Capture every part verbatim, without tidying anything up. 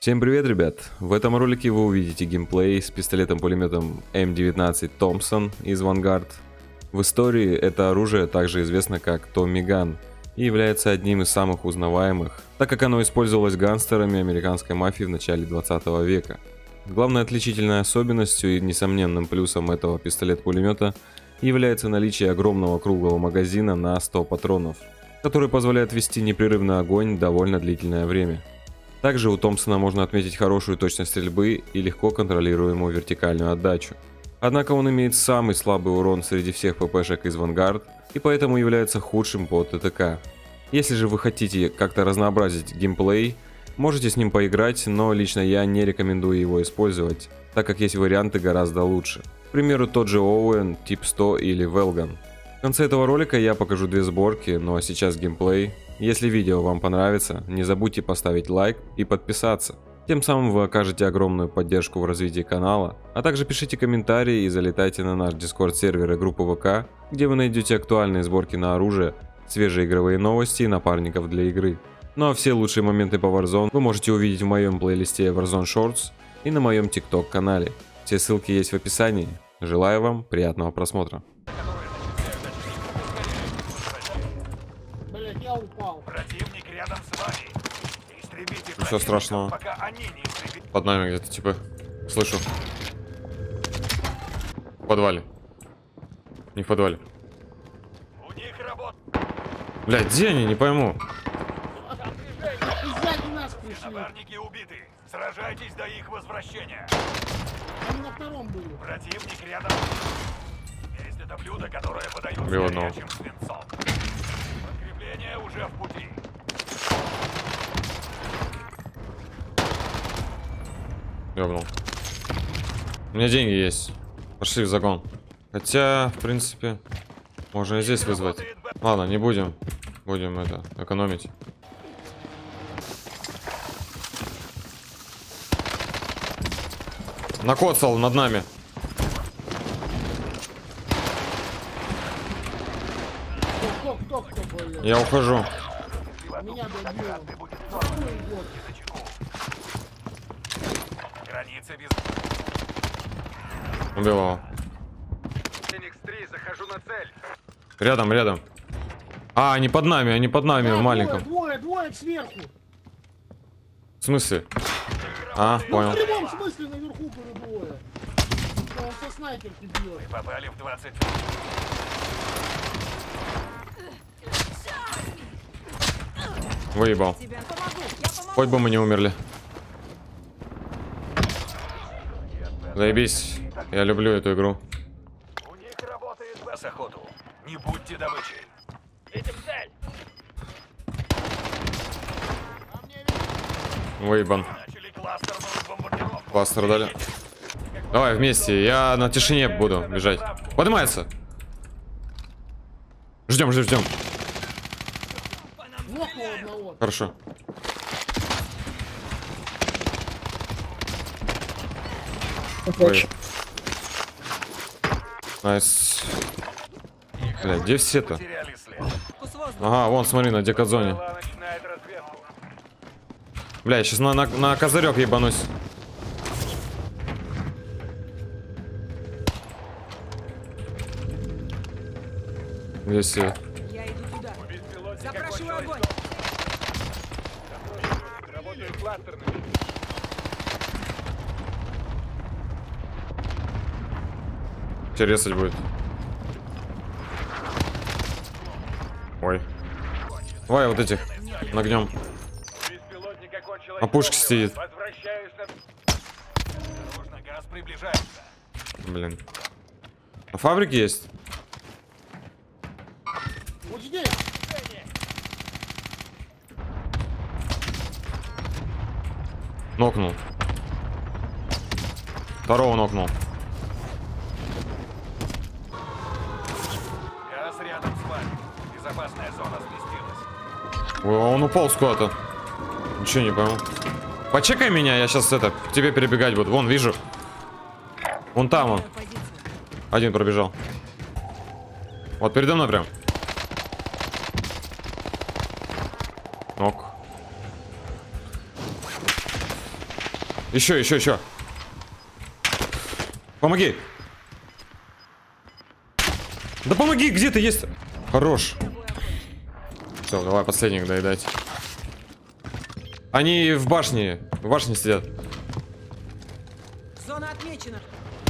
Всем привет, ребят! В этом ролике вы увидите геймплей с пистолетом-пулеметом эм девятнадцать Thompson из Vanguard. В истории это оружие также известно как Tommy Gun и является одним из самых узнаваемых, так как оно использовалось гангстерами американской мафии в начале двадцатого века. Главной отличительной особенностью и несомненным плюсом этого пистолет-пулемета является наличие огромного круглого магазина на сто патронов, который позволяет вести непрерывный огонь довольно длительное время. Также у Томпсона можно отметить хорошую точность стрельбы и легко контролируемую вертикальную отдачу. Однако он имеет самый слабый урон среди всех ППшек из Vanguard и поэтому является худшим по ТТК. Если же вы хотите как-то разнообразить геймплей, можете с ним поиграть, но лично я не рекомендую его использовать, так как есть варианты гораздо лучше. К примеру, тот же Owen, Тип сто или Велган. В конце этого ролика я покажу две сборки, ну а сейчас геймплей. Если видео вам понравится, не забудьте поставить лайк и подписаться. Тем самым вы окажете огромную поддержку в развитии канала, а также пишите комментарии и залетайте на наш Discord сервер и группу ВК, где вы найдете актуальные сборки на оружие, свежие игровые новости и напарников для игры. Ну а все лучшие моменты по Warzone вы можете увидеть в моем плейлисте Warzone Shorts и на моем TikTok канале. Все ссылки есть в описании. Желаю вам приятного просмотра. Я упал. Противник рядом с вами. Истребите Ничего страшного. пока они не истребят. Под нами где-то типа. Слышу. В подвале. Не в подвале. У них работа. Блядь, где они? Не пойму. Сзади нас пришли. Напарники убиты. Сражайтесь до их возвращения. Они на втором были. Противник рядом. Есть это блюдо, которое подают с Убил одного. горячим свинцом. Подкрепление уже в пути. Ёбнул. У меня деньги есть. Пошли в загон. Хотя, в принципе, можно и здесь вызвать. Ладно, не будем. Будем это экономить. Накоцал над нами. Кто, кто, кто, кто боец? Я ухожу. Меня добил. Ты будет Какой год? на чеку. Граница без... Убил его. Феникс три, захожу на цель. Рядом, рядом. А, они под нами, они под нами, Да, в маленьком. Двое, двое, двое сверху. В смысле? А, Ну, в понял. прямом смысле наверху были двое. Да он со снайперки бьет. Попали в двадцать. Выебал. Хоть бы мы не умерли. Заебись. Я люблю эту игру. У них работает вас охоту. Не будьте добычей. Видим цель. Выебан. Начали кластерную бомбардировку. Пострадали. Давай вместе. Я на тишине буду бежать. Поднимается. Ждем, ждем, ждем. Нокнул одного. Хорошо. Ой. Найс. Бля, где все-то? Потеряли след. Ага, вон, смотри, на декадзоне. Была начинает разведку. Бля, я сейчас на, на, на козырек ебанусь. Где все? Я иду туда. Запрашиваю огонь. Работают кластерными. Резать будет. Ой. Давай вот этих нагнем. Беспилотник окончил. На пушке сидит. Возвращаюсь на... Осторожно, газ приближается. Блин. На фабрике есть? Вот здесь. Нокнул. Второго нокнул. Газ рядом с вами. Безопасная зона сместилась. Ой, он упал куда-то. Ничего не пойму. Почекай меня, я сейчас это к тебе перебегать буду. Вон, вижу. Вон там он. Один пробежал. Вот передо мной прям. Нок. Еще, еще, еще. Помоги. Да помоги, где ты есть? Хорош. Все, давай последних доедать. Они в башне. В башне сидят. Зона отмечена.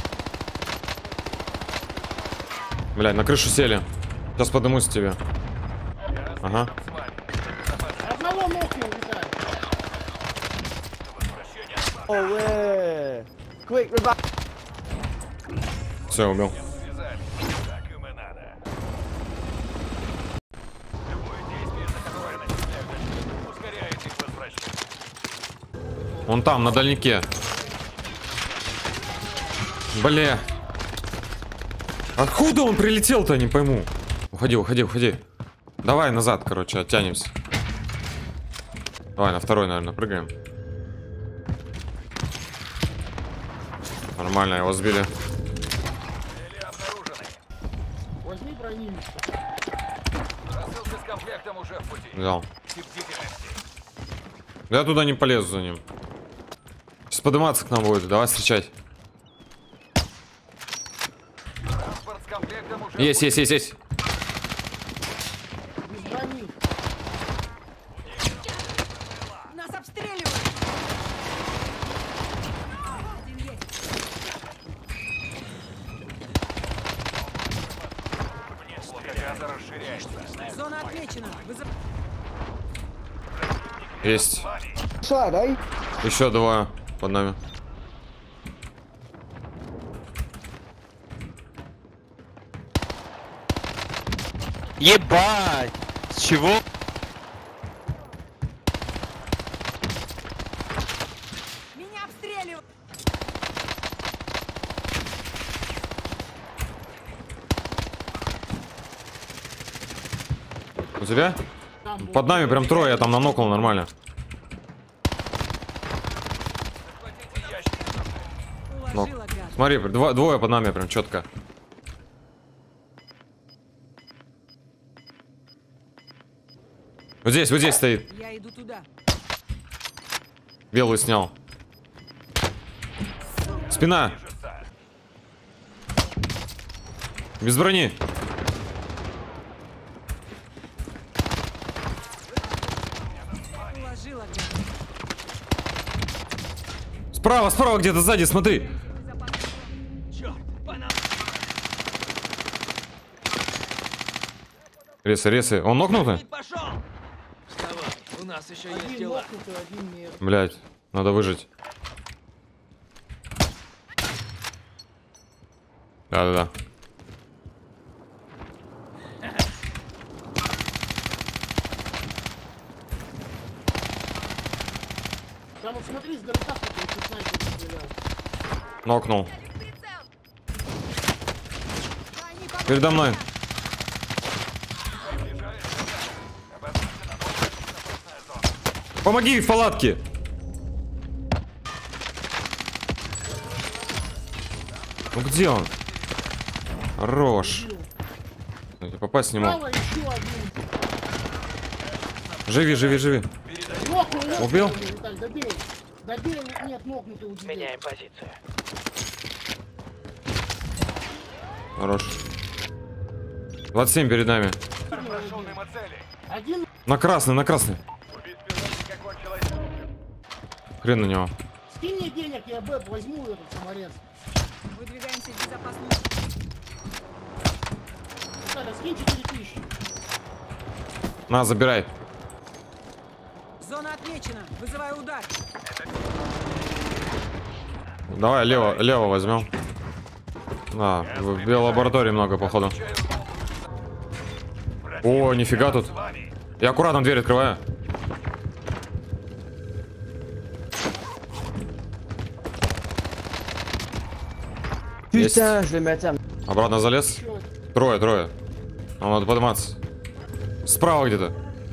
Блядь, на крышу сели. Сейчас подымусь к тебе. Ага. Одного нокнул, Виталий. Oh, yeah. Quick, revive. Все, убил. Так им и надо. Любое действие, за которое начинают, ускоряет их возвращение. Он там, на дальнике. Бля. Откуда он прилетел-то, не пойму. Уходи, уходи, уходи. Давай назад, короче, оттянемся. Давай, на второй, наверное, прыгаем. Нормально, его сбили. Цели обнаружены. Возьми бронилище. Рассылка с комплектом уже в пути. Взял. Тип бдительности. Да я туда не полезу за ним. Сейчас подниматься к нам будет, давай встречать. Транспорт с комплектом уже Есть, в пути. есть, есть, есть. Без брони. Нас обстреливают. Один есть. Блокада расширяется. Зона отмечена. Вызов... Есть. Side, eh? Еще двое под нами. Ебать! С чего? Меня обстреливают. У тебя? Там был. Под нами прям трое, я там нанокнул нормально. Уложила гад. Смотри, дво- двое под нами прям четко. Вот здесь, вот здесь стоит. Я иду туда. Белую снял. Спина. Без брони. Уложила гад. Справа, справа где-то сзади, смотри. Ресы, ресы. Он нокнул-то? У нас еще Один нокнутый, один нет. Блять, надо выжить. Да-да-да. Там вот смотри, сдалека какой-то снайпер стрелял. Нокнул. Передо мной. Помоги в палатке. Ну где он? Хорош. Я попасть не мог. Право еще один. Живи, живи, живи. Нокнул, нокнул. Убил? Виталь, добей. Добей, нет, нокнутый у тебя. Меняем позицию. Хорош. двадцать семь перед нами. Прошел мимо цели. Один На красный, на красный. Убить пилотника кончилось. Хрен на него. скинь мне денег, я бэп возьму этот саморез. Выдвигаемся в безопасную. Виталий, скинь четыре тысячи. На, забирай. Зона отмечена. Вызываю удар. Давай лево, лево возьмем. Да, в биолаборатории много, походу. О, нифига тут. С вами. Я аккуратно дверь открываю. Есть. Putain, je vais mettre ça. Обратно залез. Чё, Трое, трое. Нам надо подниматься. Справа где-то.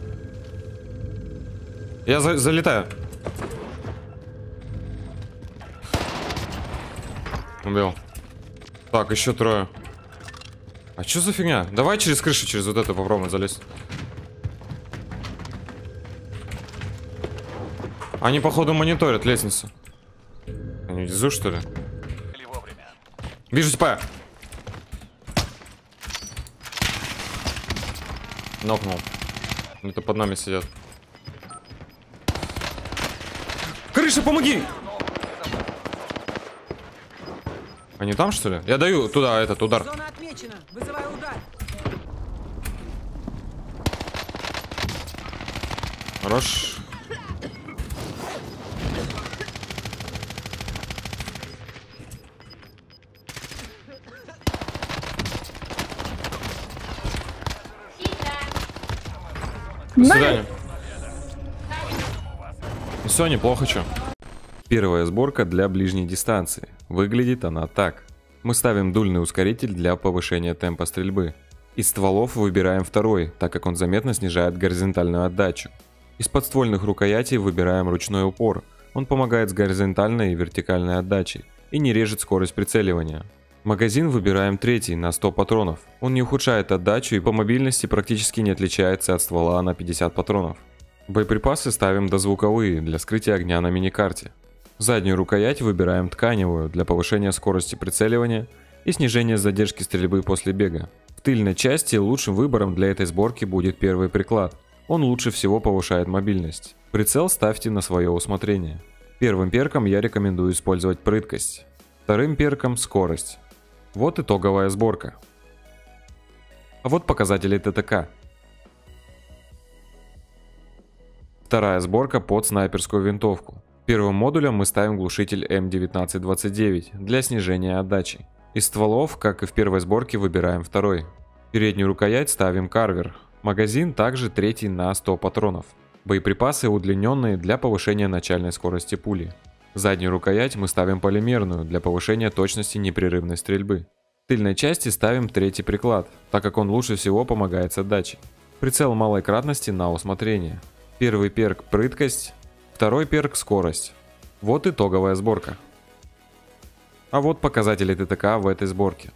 Я за- залетаю. Убил. Так, еще трое. А что за фигня? Давай через крышу, через вот это попробуем залезть. Они, походу, мониторят лестницу. Внизу, что ли? Или вовремя. Вижу типа. Нокнул. Это под нами сидят. Крыша, помоги! Они там, что ли? Я даю туда этот удар. Зона отмечена. Вызываю удар. Хорош. До свидания. Ну все, неплохо, чё. Первая сборка для ближней дистанции. Выглядит она так. Мы ставим дульный ускоритель для повышения темпа стрельбы. Из стволов выбираем второй, так как он заметно снижает горизонтальную отдачу. Из подствольных рукоятей выбираем ручной упор. Он помогает с горизонтальной и вертикальной отдачей и не режет скорость прицеливания. Магазин выбираем третий на сто патронов. Он не ухудшает отдачу и по мобильности практически не отличается от ствола на пятьдесят патронов. Боеприпасы ставим дозвуковые для скрытия огня на миникарте. Заднюю рукоять выбираем тканевую для повышения скорости прицеливания и снижения задержки стрельбы после бега. В тыльной части лучшим выбором для этой сборки будет первый приклад. Он лучше всего повышает мобильность. Прицел ставьте на свое усмотрение. Первым перком я рекомендую использовать прыткость. Вторым перком скорость. Вот итоговая сборка. А вот показатели ТТК. Вторая сборка под снайперскую винтовку. Первым модулем мы ставим глушитель эм девятнадцать двадцать девять для снижения отдачи. Из стволов, как и в первой сборке, выбираем второй. Переднюю рукоять ставим карвер. Магазин также третий на сто патронов. Боеприпасы удлиненные для повышения начальной скорости пули. Заднюю рукоять мы ставим полимерную для повышения точности непрерывной стрельбы. В тыльной части ставим третий приклад, так как он лучше всего помогает с отдачей. Прицел малой кратности на усмотрение. Первый перк прыткость, второй перк скорость. Вот итоговая сборка. А вот показатели ТТК в этой сборке.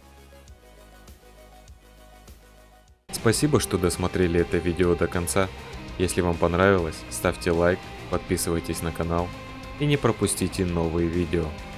Спасибо, что досмотрели это видео до конца. Если вам понравилось, ставьте лайк, подписывайтесь на канал и не пропустите новые видео.